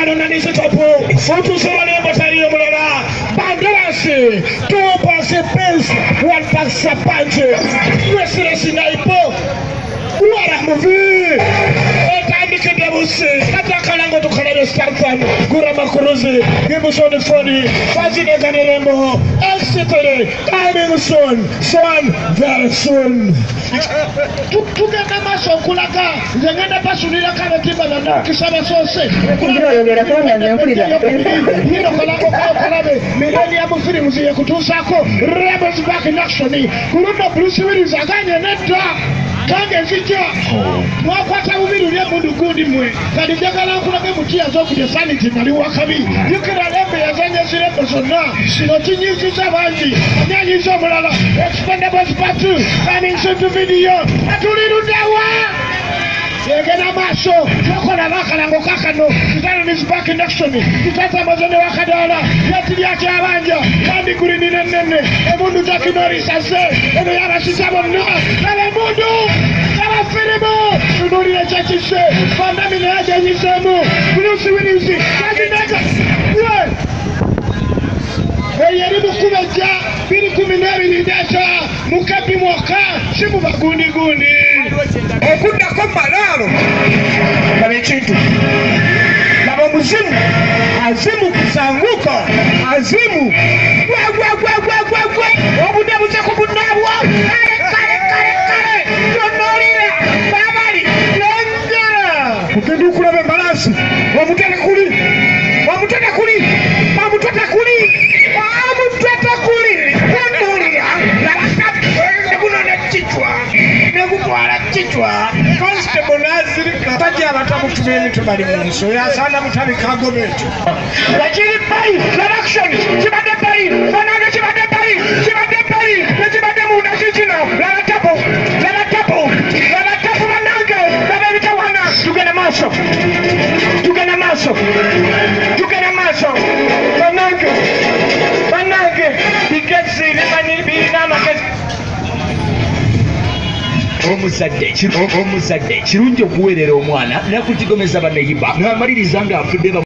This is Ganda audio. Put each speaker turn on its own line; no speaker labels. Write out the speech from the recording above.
Barona ni sitopo Futu Somali Mbotari Mulala Bandarasi 2 passes pace 1 pass punch Wesile Sinaipo Wara movie Etandike Debusi Kata Kalango to Kalado Starfan Gura Makuruzi Gibuson the Foni Fazine Ganerembo Exetere Timing soon very soon Tukenda maso kulaka Zengenda pasulila kama timba na Kisama sose Hino kalango kwa kalabe Mileni ya mufiri mziye kutusako Rebels back in action Kurunda Bruce Willis aganye neta Kange nzija Mwakwata umiru ya mundu kundi mwe Kadi jagala kulake mutia zoku ya sanity mali wakabi Yukira lembe ya zanye zirembe zona Sinoti nyizi za vanji Nyanyi zo mulala Expendables part 2 Coming soon to video Atuliru dawa Yegena maso Yoko na waka na ngokakano Kitano is back in action Kitata mazone wakadala Yati yati avanja Kandi kuri nine Emundu taki nori sase Eno yara sisabo mna Nale mundu Yara firimu Nunuri ya chachise Fandami na yaja yisemu Kunusi winiusi Kazi naka Yeribu kumeja Bili kuminari nidasha Mukapi mwaka Shimu bagundi gundi Okunda kombalalo Kame chintu Laba muzimu Azimu kusanguka Azimu Obude buze kubunabwa Kare Yonorira Babali Londera Kukendu kulabe malasi Wamutete kuli Chichwa Constable Nazirika Taja Batamu Tumeni Tumari Munso Ya Sana Mutabi Kago Metu Lakini Pai Production Chibade Pai Fananga Chibade Pai Chibade Muna Chichino Lala Tapo Mananga Tabevita Wana Tugena Maso Fananga Tiketsi Limani Binama Omuzadde kirungi okuweerera omwana nakugigomeza banneyiba n'amaliriza ng'afudde